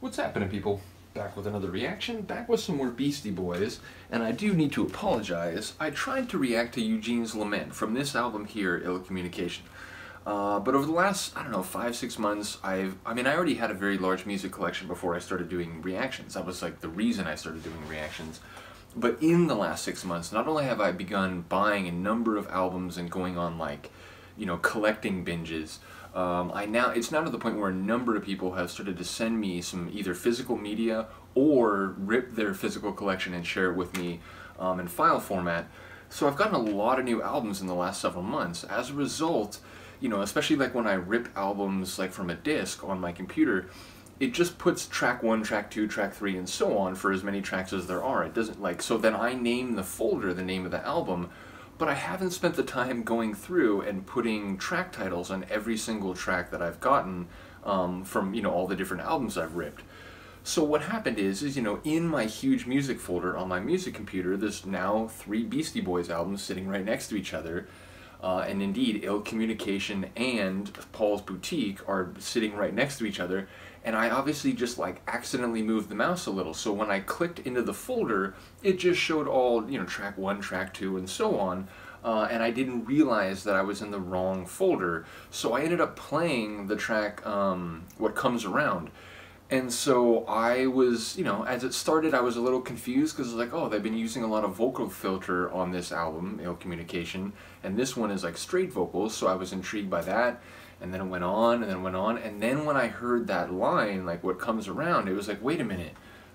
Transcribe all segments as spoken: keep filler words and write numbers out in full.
What's happening, people? Back with another reaction, back with some more Beastie Boys, and I do need to apologize. I tried to react to Eugene's Lament from this album here, Ill Communication. Uh, but over the last, I don't know, five, six months, I've, I mean, I already had a very large music collection before I started doing reactions. That was like the reason I started doing reactions. But in the last six months, not only have I begun buying a number of albums and going on like, you know, collecting binges, um, I now, it's now to the point where a number of people have started to send me some either physical media or rip their physical collection and share it with me um, in file format. So I've gotten a lot of new albums in the last several months. As a result, you know, especially like when I rip albums like from a disc on my computer, it just puts track one, track two, track three, and so on for as many tracks as there are. It doesn't like, so then I name the folder the name of the album, but I haven't spent the time going through and putting track titles on every single track that I've gotten um, from, you know, all the different albums I've ripped. So what happened is, is, you know, in my huge music folder on my music computer, there's now three Beastie Boys albums sitting right next to each other. Uh, and indeed, Ill Communication and Paul's Boutique are sitting right next to each other, and I obviously just like accidentally moved the mouse a little, so when I clicked into the folder, it just showed all, you know, track one, track two, and so on, uh, and I didn't realize that I was in the wrong folder, so I ended up playing the track um, What Comes Around. And so I was, you know, as it started, I was a little confused because I was like, oh, they've been using a lot of vocal filter on this album, Ill Communication, and this one is like straight vocals, so I was intrigued by that. And then it went on, and then it went on, and then when I heard that line, like What Comes Around, it was like, wait a minute,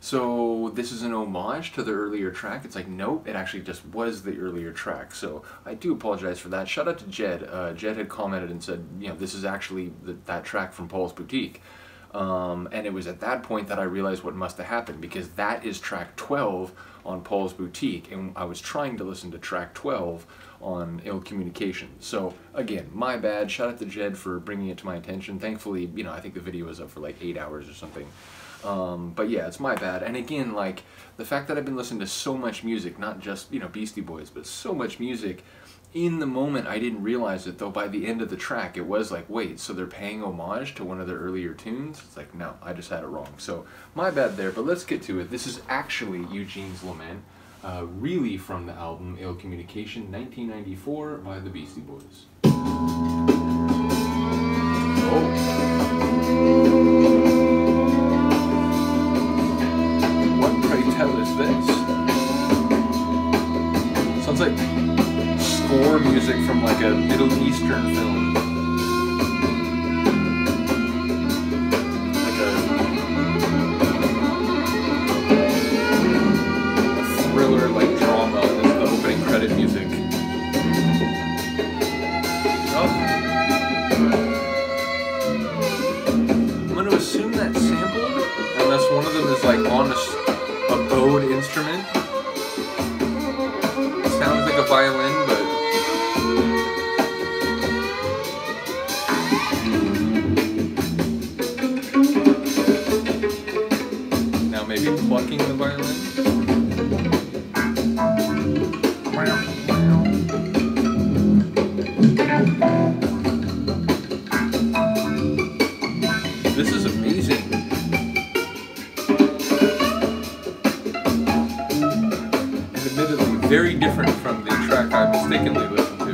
so this is an homage to the earlier track? It's like, nope, it actually just was the earlier track. So I do apologize for that. Shout out to Jed. Uh, Jed had commented and said, you know, this is actually the, that track from Paul's Boutique. Um, and it was at that point that I realized what must have happened, because that is track twelve on Paul's Boutique, and I was trying to listen to track twelve on Ill Communication. So again, my bad. Shout out to Jed for bringing it to my attention. Thankfully, you know, I think the video was up for like eight hours or something. Um, but yeah, it's my bad. And again, like the fact that I've been listening to so much music, not just, you know, Beastie Boys, but so much music. In the moment, I didn't realize it, though by the end of the track, it was like, wait, so they're paying homage to one of their earlier tunes? It's like, no, I just had it wrong. So, my bad there, but let's get to it. This is actually Eugene's Lament, uh, really from the album Ill Communication, nineteen ninety-four, by the Beastie Boys. Oh. What, pray tell, is this? Sounds like score music from like a Middle Eastern film. Like a, a thriller, like drama. This is the opening credit music. Oh. I'm going to assume that sampled, unless one of them is like on a, a bowed instrument. It sounds like a violin, but maybe plucking the violin. This is amazing. And admittedly, very different from the track I mistakenly listened to.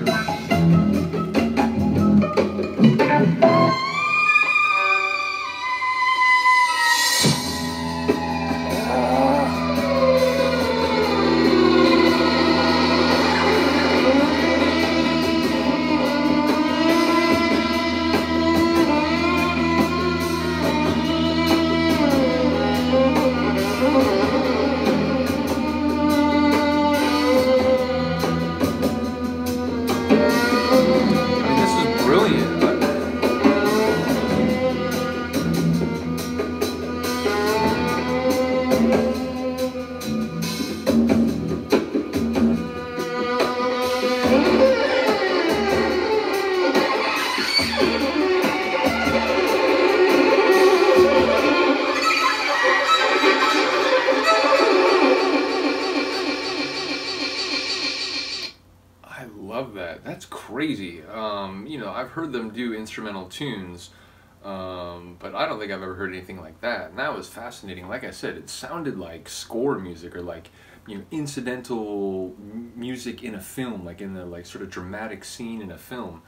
love that. That's crazy. Um, you know, I've heard them do instrumental tunes, Um, but I don't think I've ever heard anything like that, and that was fascinating. Like I said, it sounded like score music, or like, you know, incidental m- music in a film, like in the like sort of dramatic scene in a film.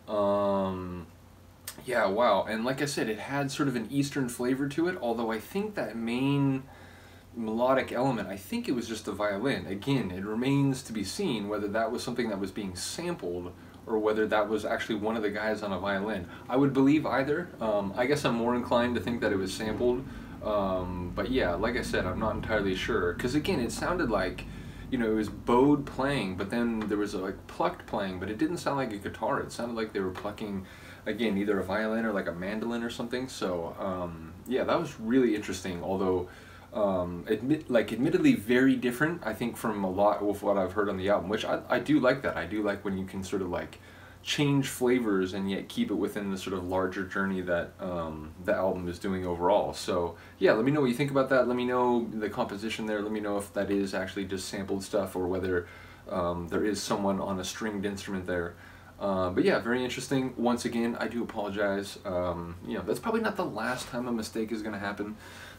Um, yeah, wow. And like I said, it had sort of an Eastern flavor to it, although I think that main melodic element, I think it was just the violin. Again, it remains to be seen whether that was something that was being sampled or whether that was actually one of the guys on a violin. I would believe either. Um, I guess I'm more inclined to think that it was sampled. Um, but yeah, like I said, I'm not entirely sure. Because again, it sounded like, you know, it was bowed playing, but then there was a, like plucked playing, but it didn't sound like a guitar. It sounded like they were plucking, again, either a violin or like a mandolin or something. So um, yeah, that was really interesting. Although, um, admit like admittedly very different, I think, from a lot of what I've heard on the album. Which I I do like that. I do like when you can sort of like change flavors and yet keep it within the sort of larger journey that um, the album is doing overall. So yeah, let me know what you think about that. Let me know the composition there. Let me know if that is actually just sampled stuff or whether um, there is someone on a stringed instrument there. Uh, but yeah, very interesting. Once again, I do apologize. Um, you know, that's probably not the last time a mistake is going to happen.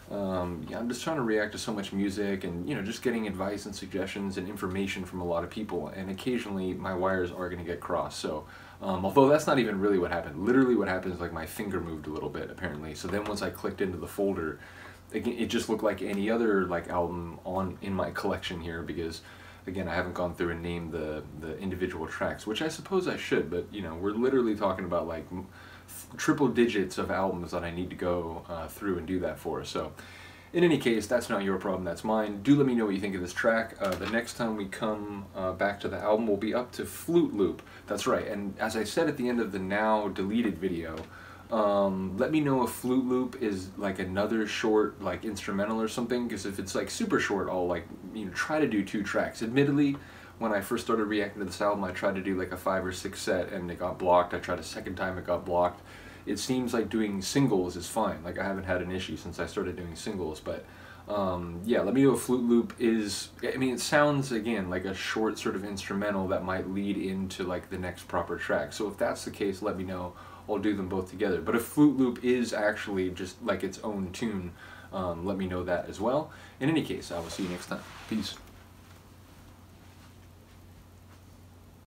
Um, yeah, I'm just trying to react to so much music and, you know, just getting advice and suggestions and information from a lot of people, and occasionally my wires are going to get crossed. So, um, although that's not even really what happened. Literally what happened is like my finger moved a little bit, apparently. So then once I clicked into the folder, again, it just looked like any other like album on in my collection here, because again, I haven't gone through and named the, the individual tracks, which I suppose I should, but, you know, we're literally talking about like triple digits of albums that I need to go uh, through and do that for. So in any case, that's not your problem, that's mine. Do let me know what you think of this track. Uh, the next time we come uh, back to the album, we'll be up to Flute Loop. That's right, and as I said at the end of the now deleted video, um, let me know if Flute Loop is like another short like instrumental or something, because if it's like super short, I'll like, you know, try to do two tracks. Admittedly, when I first started reacting to this album, I tried to do like a five or six set and it got blocked. I tried a second time, it got blocked. It seems like doing singles is fine. Like, I haven't had an issue since I started doing singles, but um, yeah, let me know if Flute Loop is, I mean, it sounds, again, like a short sort of instrumental that might lead into like the next proper track. So if that's the case, let me know. I'll do them both together. But if Flute Loop is actually just like its own tune, um, let me know that as well. In any case, I will see you next time. Peace.